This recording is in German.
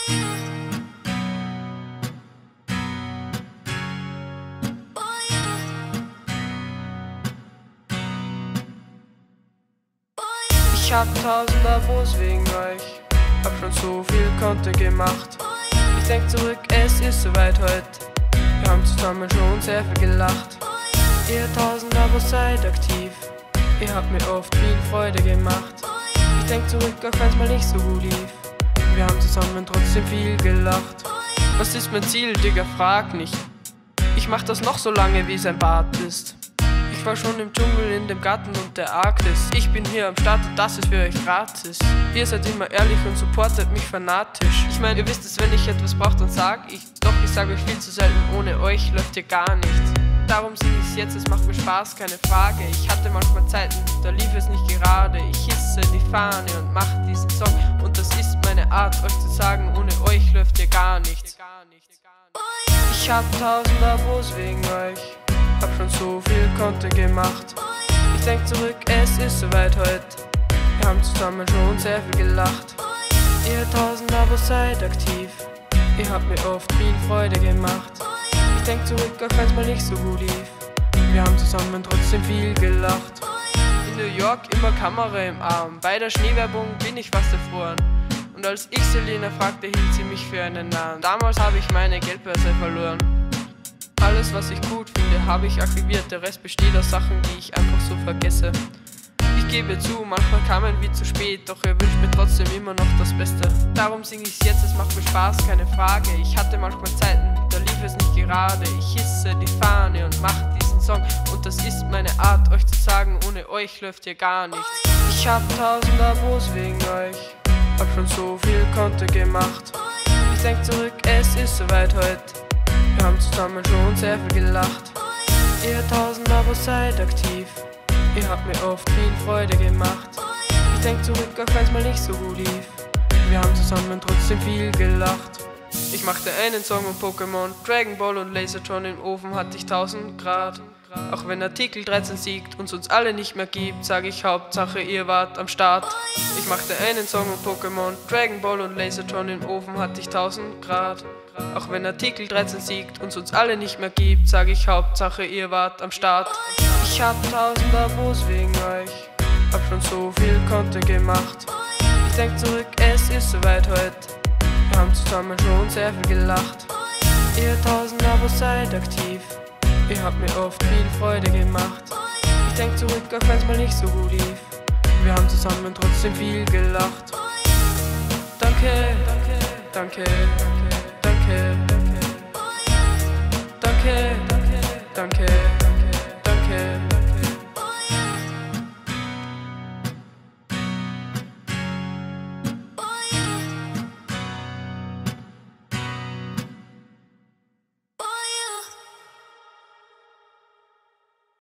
Ich hab 1000 Abos wegen euch, hab schon so viel Content gemacht. Ich denk zurück, es ist soweit heute. Wir haben zusammen schon sehr viel gelacht. Ihr 1000 Abos seid aktiv, ihr habt mir oft viel Freude gemacht. Ich denk zurück, auch wenn's mal nicht so gut lief. Wir haben zusammen trotzdem viel gelacht. Was ist mein Ziel, Digga, frag nicht. Ich mach das noch so lange, wie sein Bart ist. Ich war schon im Dschungel, in dem Garten und der Arktis. Ich bin hier am Start und das ist für euch gratis. Ihr seid immer ehrlich und supportet mich fanatisch. Ich mein, ihr wisst es, wenn ich etwas braucht, dann sag ich. Doch ich sag euch viel zu selten, ohne euch läuft hier gar nichts. Darum sing ich's jetzt, es macht mir Spaß, keine Frage. Ich hatte manchmal Zeiten, da lief es nicht gerade. Ich hisse die Fahne und mach diesen Song. Und das ist meine Art, euch zu sagen, ohne euch läuft hier gar nichts. Ich hab 1000 Abos wegen euch, hab schon so viel Content gemacht. Ich denk zurück, es ist soweit heute. Wir haben zusammen schon sehr viel gelacht. Ihr 1000 Abos seid aktiv, ihr habt mir oft viel Freude gemacht. Ich denk zurück, auch wenn's mal nicht so gut lief. Wir haben zusammen trotzdem viel gelacht. In New York immer Kamera im Arm, bei der Schneewerbung bin ich fast erfroren. Und als ich Selena fragte, hielt sie mich für einen Narren. Damals habe ich meine Geldbörse verloren. Alles, was ich gut finde, habe ich archiviert. Der Rest besteht aus Sachen, die ich einfach so vergesse. Ich gebe zu, manchmal kamen wir zu spät, doch ihr wünscht mir trotzdem immer noch das Beste. Darum sing ich's jetzt, es macht mir Spaß, keine Frage. Ich hatte manchmal Zeiten, da lief es nicht gerade. Ich hisse die Fahne und mach diesen Song. Und das ist meine Art, euch zu sagen, ohne euch läuft hier gar nichts. Ich hab 1000 Abos wegen euch, hab schon so viel Content gemacht. Ich denk zurück, es ist soweit heute. Wir haben zusammen schon sehr viel gelacht. Ihr 1000 Abos seid aktiv, ihr habt mir oft viel Freude gemacht. Ich denk zurück, auch wenn's mal nicht so gut lief. Wir haben zusammen trotzdem viel gelacht. Ich machte einen Song um Pokémon, Dragon Ball und Lasertron. Im Ofen hatte ich 1000 Grad. Auch wenn Artikel 13 siegt und uns alle nicht mehr gibt, sage ich Hauptsache ihr wart am Start. Ich machte einen Song um Pokémon, Dragon Ball und Lasertron. Im Ofen hatte ich 1000 Grad. Auch wenn Artikel 13 siegt und uns alle nicht mehr gibt, sage ich Hauptsache ihr wart am Start. Ich hab 1000 Abos wegen euch, hab schon so viel Content gemacht. Ich denk zurück, es ist soweit heute. Wir haben zusammen schon sehr viel gelacht. Ihr 1000 Abos seid aktiv, ihr habt mir oft viel Freude gemacht. Ich denk zurück, auch wenn's mal nicht so gut lief. Wir haben zusammen trotzdem viel gelacht. Danke, danke, danke, danke, danke, danke, danke.